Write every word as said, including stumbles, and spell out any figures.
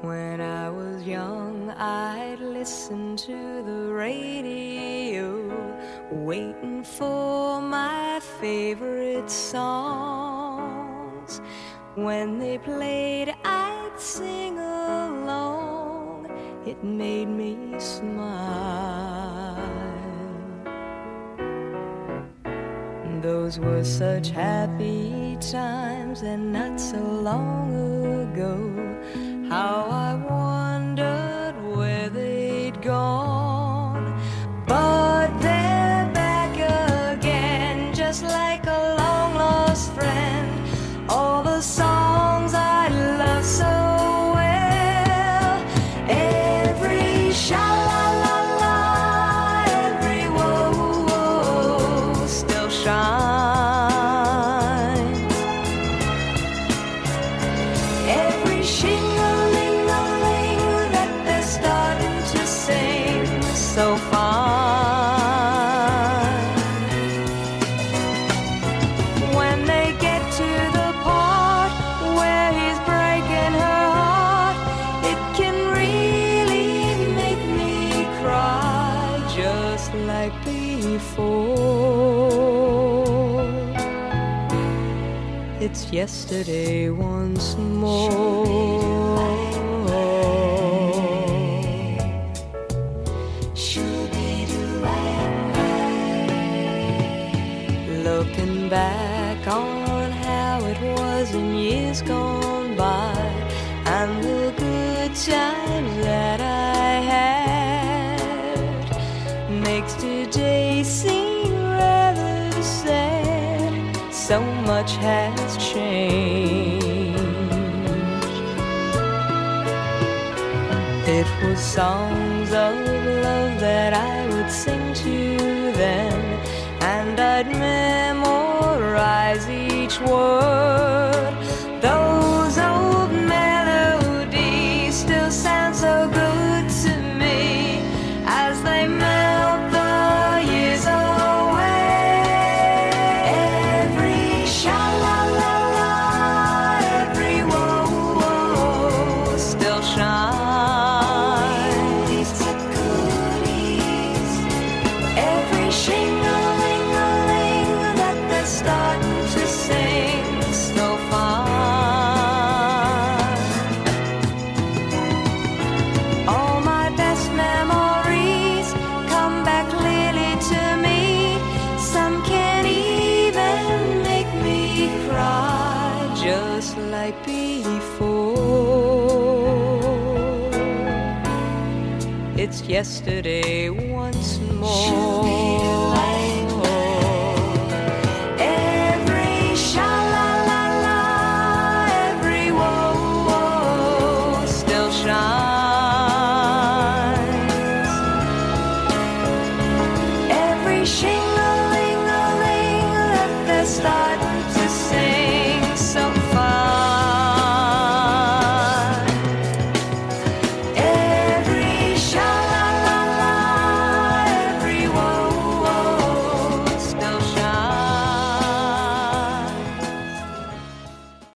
When I was young, I'd listen to the radio, waiting for my favorite songs. When they played, I'd sing along. It made me smile. Those were such happy times, and not so long ago. How I wondered where they'd gone. But they're back again, just like a long-lost friend. All the songs I love so well, every sha-la-la-la, every whoa-whoa still shines. Every shing-a-ling-a-ling that they're starting to sing so fine. When they get to the part where he's breaking her heart, it can really make me cry, just like before. It's yesterday once more. Looking back on how it was in years gone by, and the good times that I had, makes today seem rather sad. So much has changed. It was songs of love that I would sing to them, and I'd memorize each word. Those old melodies still sound so good to me as they melt the years away. Every sha-la-la-la, every whoa-whoa still shines. Every shing-a-ling-a-ling that they're starting to sing so fine. All my best memories come back clearly to me. Some can even make me cry, just like before. It's yesterday once more. Every sha-la-la-la, every whoa-whoa still shines. Every shing